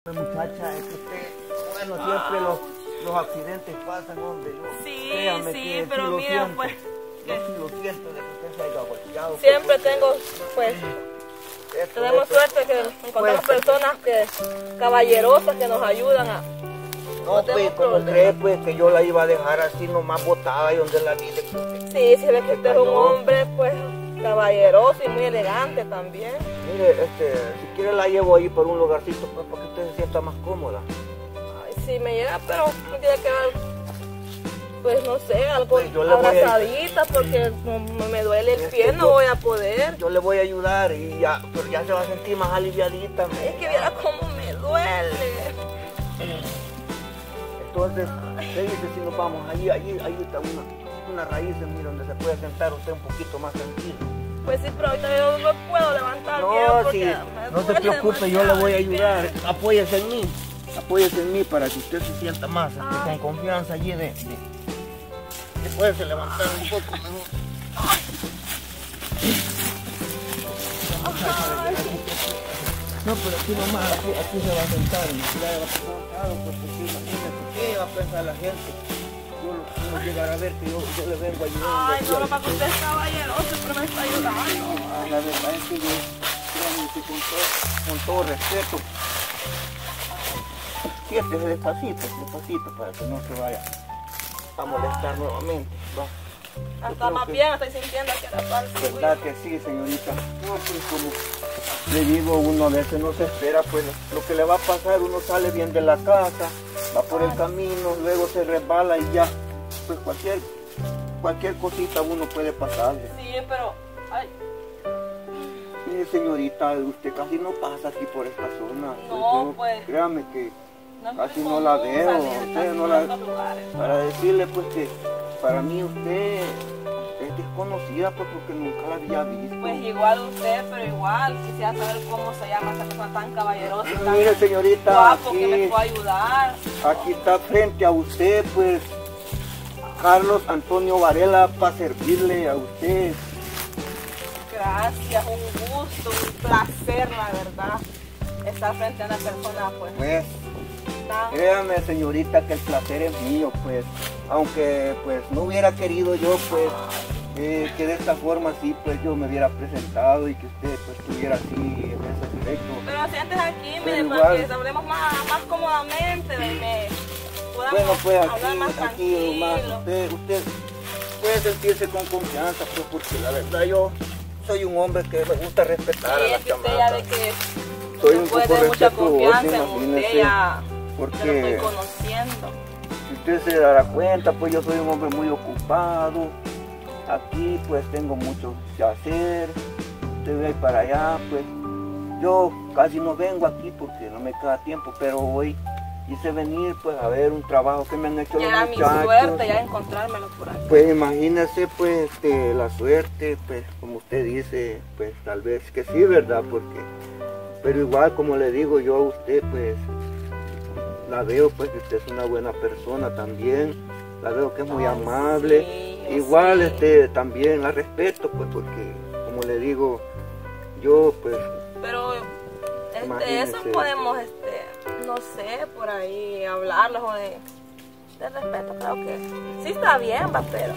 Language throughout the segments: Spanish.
Muchacha, es que usted, bueno, siempre los accidentes pasan, hombre. Sí, Créame sí, que pero sí lo mira, siento. pues, Yo sí lo siento de que usted se haya golpeado. siempre tengo, pues, tenemos suerte que encontramos personas caballerosas que nos ayudan a... No, pues, ¿cómo cree, pues, que yo la iba a dejar así nomás botada y donde la vi? Sí, se ve que usted es un hombre, pues, caballeroso y muy elegante también. Mire, si quiere la llevo ahí por un lugarcito, pues, para que usted se sienta más cómoda. Ay, sí, me llega, pero me tiene que dar, pues, no sé, algo Pues, abrazadita, porque me duele el pie, no voy a poder. Yo le voy a ayudar y ya, pero ya se va a sentir más aliviadita. Es que viera cómo me duele. Entonces, ¿qué dice si nos vamos? Ahí está una raíz, mira, donde se puede sentar usted un poquito más tranquilo. Pues sí, pero ahorita yo no puedo levantar bien No, porque sí, no se preocupe, yo le voy a ayudar. Apóyese en mí para que usted se sienta más con confianza allí de poderse levantar un poco mejor. No, pero aquí nomás, aquí se va a sentar, y si la va a pasar, pues imagínate, ¿qué va a pensar la gente? Uno llegará a ver que yo le vengo ayudando. Ay, no, para que usted es caballeroso, pero me está ayudando. La verdad es que yo, créanme que con todo respeto, siéntese despacito, para que no se vaya a molestar nuevamente. ¿Va? Hasta más bien estoy sintiendo que la parte. ¿Verdad que sí, señorita? No, pues como le digo, uno a veces no se espera, pues lo que le va a pasar, uno sale bien de la casa, va por el camino, luego se resbala y ya, pues cualquier cosita uno puede pasarle. Sí, pero, ay. Mire, señorita, usted casi no pasa aquí por esta zona. No, pues. Créame que No casi no la veo. Usted no la... Para decirle, pues, que para mí usted es desconocida, pues, porque nunca la había visto. Pues igual usted, pero igual quisiera saber cómo se llama esa persona tan caballerosa y tan Mire, señorita, guapo aquí, que me puede ayudar. Aquí está frente a usted, pues, Carlos Antonio Varela, para servirle a usted. Gracias, un gusto, un placer, la verdad, estar frente a una persona, pues Créame, señorita, que el placer es mío, pues, aunque pues no hubiera querido yo, pues, que de esta forma sí, pues yo me hubiera presentado y que usted pues estuviera así en ese directo. Pero siéntese aquí, mire, para que hablemos más cómodamente, podamos bueno, pues hablar más tranquilo. Usted puede sentirse con confianza, pues, porque la verdad yo soy un hombre que me gusta respetar a las usted ya ve chamadas. que Soy un puede poco tener mucha respetuoso, confianza en usted, imagínese, ya porque lo estoy conociendo. si usted se dará cuenta, pues yo soy un hombre muy ocupado. Aquí pues tengo mucho que hacer. Usted ve para allá, pues yo casi no vengo aquí porque no me queda tiempo, pero hoy quise venir pues a ver un trabajo que me han hecho los muchachos. Era mi suerte ya encontrármelo por aquí. Pues imagínese pues la suerte, pues como usted dice, pues tal vez que sí, ¿verdad? Pero igual como le digo yo a usted, pues la veo pues que usted es una buena persona también, la veo que es muy amable, sí, igual sí. También la respeto pues porque como le digo, yo pues... Pero eso podemos, no sé, por ahí hablarlo o de respeto, creo que sí está bien, va, pero...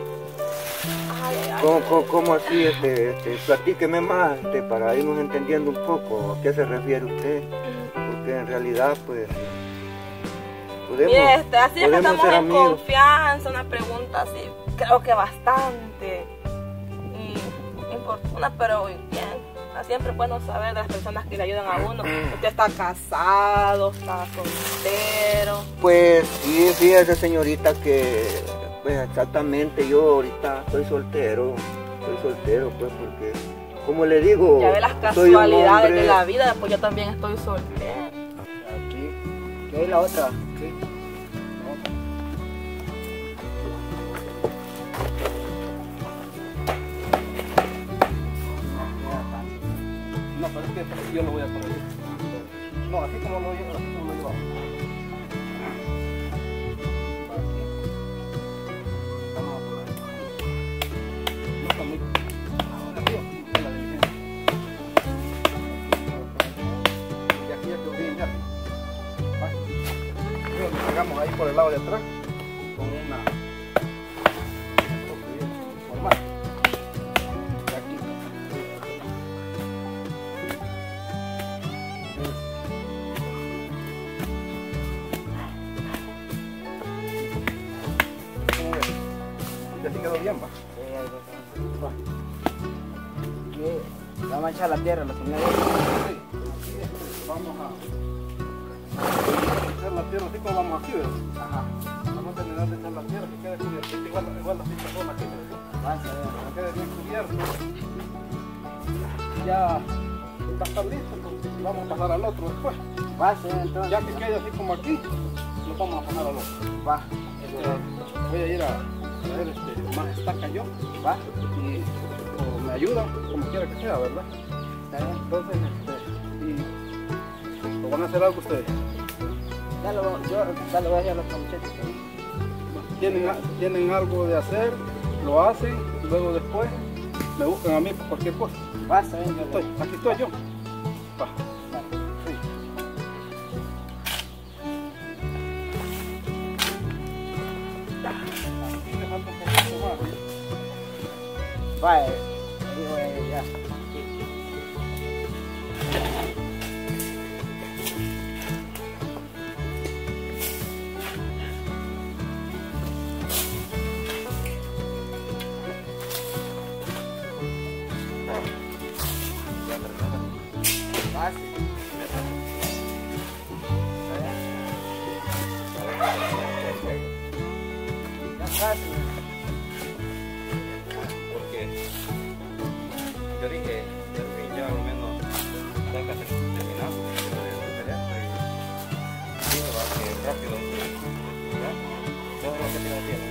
¿Cómo así? Platíqueme más para irnos entendiendo un poco a qué se refiere usted, porque en realidad pues podemos, así es que estamos en amigos. Confianza, una pregunta así, creo que bastante importuna, pero bien. Siempre es bueno saber de las personas que le ayudan a uno. Usted está casado, está soltero. Pues sí, fíjese señorita que pues exactamente yo ahorita estoy soltero pues porque como le digo, ya ve las casualidades de la vida, pues yo también estoy soltero. Aquí, ¿qué es la otra? ¿Qué? No, pero es que yo lo voy a poner. No, así como lo llevo, así como lo llevamos. Vamos a poner. No está muy... Ahora arriba, con la diligencia. Y aquí ya te voy a enviar. pegamos ahí por el lado de atrás con una normal. Y aquí. ¿Cómo ves? ¿Ya te quedó bien, va? Va a manchar la tierra, lo que me Sí, vamos a echar la tierra así como vamos aquí, ¿verdad? Ajá. Vamos a terminar de echar la tierra que quede cubierta. Igual así esta zona aquí, ¿verdad? Que quede bien cubierto. Ya va a estar listo, entonces vamos a pasar al otro después. Va a ser entonces. Ya que quede así como aquí, lo vamos a pasar al otro. Va. Voy a ir a traer más estaca yo, Va. y o me ayudan, como quiera que sea, ¿verdad? Está bien. Entonces, ¿o van a hacer algo ustedes? Ya lo voy a hacer a los muchachos. Tienen algo de hacer, lo hacen, y luego después me buscan a mí por cualquier cosa. Va, está bien. Aquí estoy yo. Va. Sí. Aquí me falta un poquito más. Va, ya. Porque yo dije ya al menos tengo que terminar de hacer esto y va a ser rápido. Todo lo que tiene tiempo,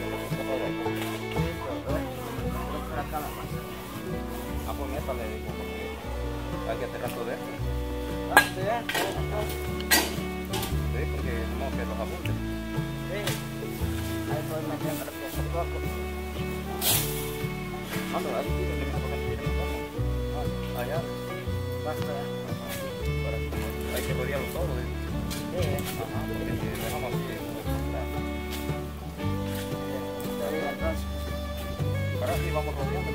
pues métale, dijo, porque hay que hacer rato de esto. Sí, porque no que los apuntes. Ahí estoy metiendo poco a poco. Allá. Basta. Hay que rodearlo todo, ¿eh? Sí, Ajá, porque si dejamos así, está bien, entonces. ahora sí vamos rodeando.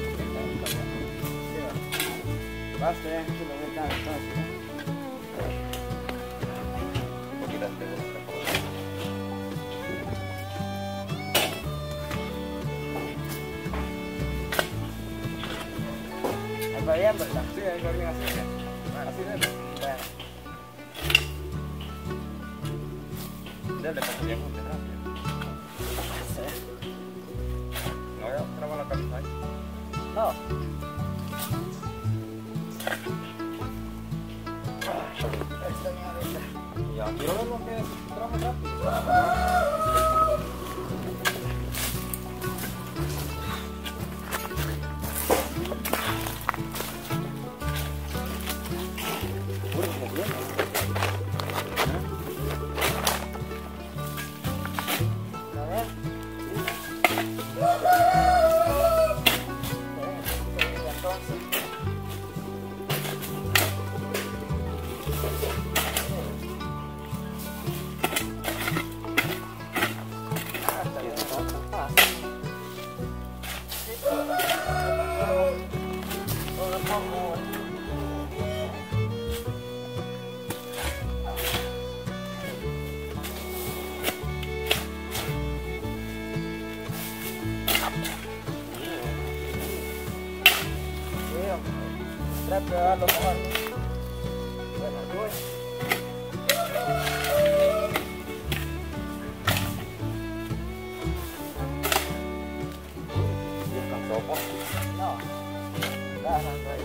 Basta, ya, aquí lo voy a dar entonces. Porque las tengo que Ahí va bien, ¿verdad? sí, ahí va bien así. Así debe. Debe pasar bien muy rápido. No voy a trabar la cabeza ahí. No. Ya, quiero ver lo que es tramo rápido. Trata de darlo mejor. Bueno, voy. ¿Descansó poco? No. Agarrando ahí.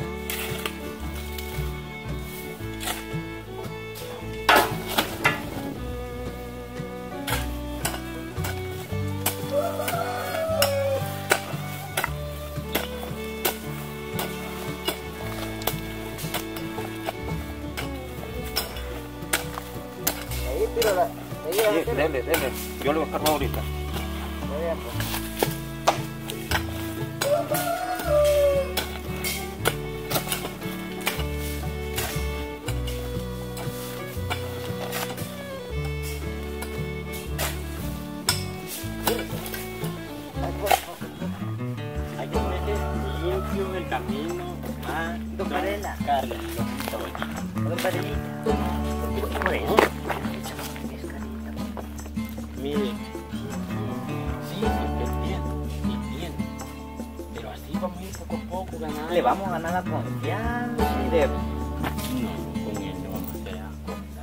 Ahí tiro la... Dele. Yo le voy a cargar ahorita. Muy bien, pues. le vamos a ganar la confianza y de... No, con él no vamos a hacer las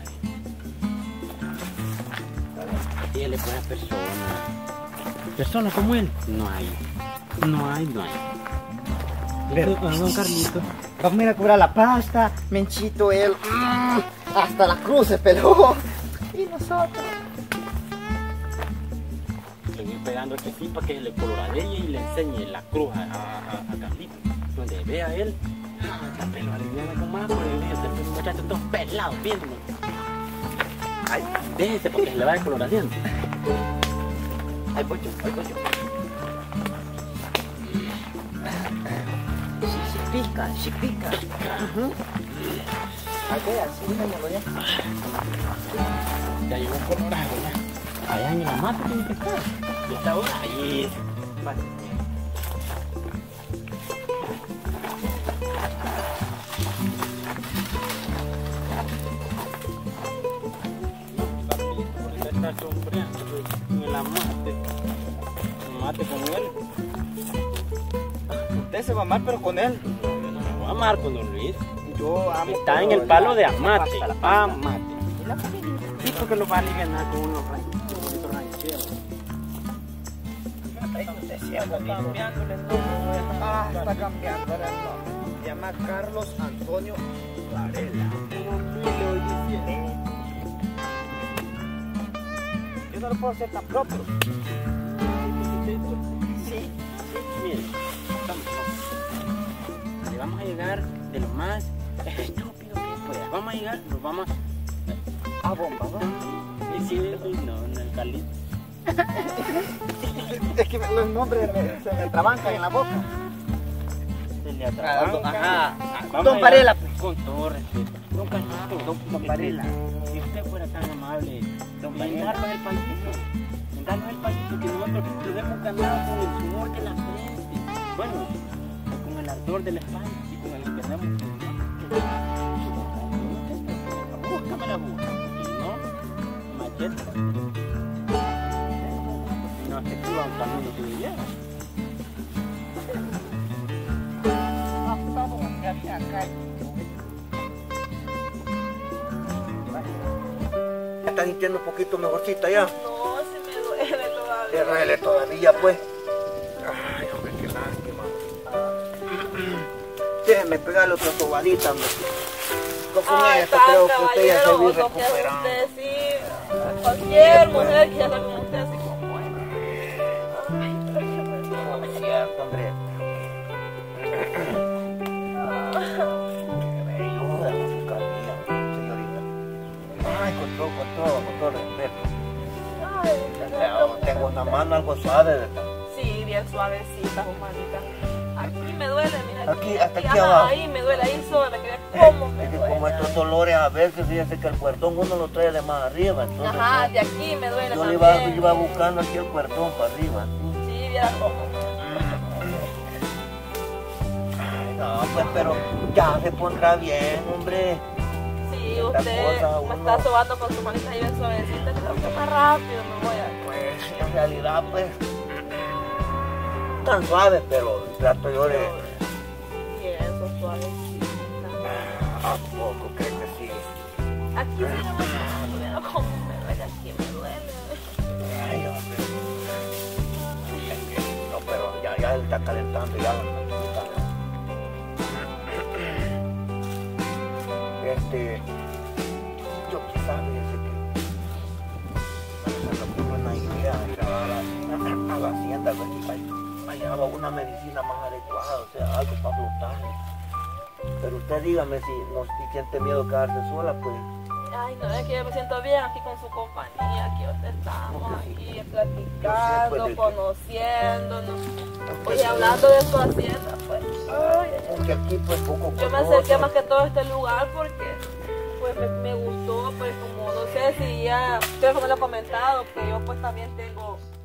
cosas. Él es buena persona. Personas como él, no hay. No hay. Pero, Don Carlito. vamos a ir a cobrar la pasta, Menchito, él, hasta la cruz se peló. Y nosotros. Seguir pegando que sí para que le coloradee y le enseñe la cruz a Carlito. Donde vea él, la pelo aliviana con más, porque el muchacho todo pelado viéndome. Ay, déjese porque se le va a colorar dientes. Ay, Pocho. Sí pica. Ok, así déjamelo ya. Ya llegó colorado ya. Allá en la mata tiene que estar. Y está ahora ahí. Vale. Está sombreando en el amate con él. Usted se va a amar, pero con él. Yo no me voy a amar con don Luis. Yo amo. Está en el palo de amate. Hasta la pasta. Amate. ¿Y la familia? Sí, porque lo va a aliviar con unos rancheros. Está cambiándole el nombre. Está cambiándole el nombre. Se llama Carlos Antonio Varela. Yo no lo puedo hacer tan propio. Sí. Mire, le vamos a llegar de lo más estúpido que pueda. Vamos a llegar, nos vamos A bomba, ¿no? a decir, no, el Carlito. Es que los nombres se me trabancan en la boca. Se le atrabanca. Ajá. Vamos Don a Varela. llegar con todo respeto. Don Carlito, Don Varela. Si usted fuera tan amable, don Varela, el paisito. Darnos el paisito que nosotros lo hemos ganado con el sudor de la frente. Bueno, con el ardor de la espalda y con el que tenemos. Búscame la boca. Y no, machete. Y no se escriba un camino que viviera. ¿Ya estás sintiendo un poquito mejorcita ya? No, se me duele todavía. Te duele todavía, pues. Ay, hombre, qué lástima. Déjeme pegarle otra sobadita, hombre. Con Ay, esto creo que usted ya se va a ir caballero, confía en recuperando. usted, sí. Cualquier mujer que haga con usted así como él. Ay, pero qué No es cierto, hombre. Que me ayuda con su cariño, señorita. Ay, con todo respeto. Ay, Tengo una mano algo suave, ¿verdad? sí, bien suavecita, humanita. Aquí me duele, mira. Aquí, hasta aquí ajá, abajo. ahí me duele, ahí sobre, que cómo me Es que duele. como estos dolores a veces, fíjese que el cuertón uno lo trae de más arriba, entonces Ajá, de aquí me duele yo le también. iba buscando aquí el cuertón para arriba. Sí, viera cómo. Ay, no, pues pero ya se pondrá bien, hombre. Sí, Esta usted cosa, me uno- está sobando con su manita ahí bien suavecita, creo que más rápido me voy a... Pues en realidad pues tan suave, pero trato yo de... Y eso, suavecita. ¿A poco cree que sí? Aquí sí me duele, mira cómo me duele, aquí me duele. Ay, hombre. No, pero ya él está calentando, ya. Yo quizás fíjese que se me ocurre una idea ir a la hacienda a ver si hallaba una medicina más adecuada, o sea, algo para flotar. Pero usted dígame si siente miedo quedarse sola, pues. Ay, no, es que yo me siento bien aquí con su compañía, aquí donde estamos, Ok. aquí Yo platicando, sé, pues, conociéndonos. Oye, hablando de su hacienda, pues, ay, Porque aquí pues poco yo me acerqué más que todo a este lugar porque pues me gustó, pues como no sé si ya, creo que me lo he comentado, que yo pues también tengo